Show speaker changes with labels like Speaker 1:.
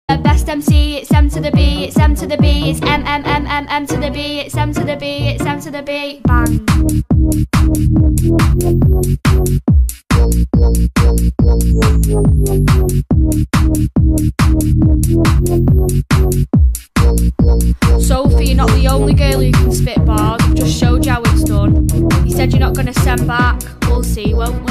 Speaker 1: Best MC, it's M to the B, it's M to the B, it's M to the B, it's M to the B, it's M to the B. Bang. Sophie, you're not the only girl who can spit bars. I've just showed you how it's done. You said you're not going to send back. We'll see, won't we?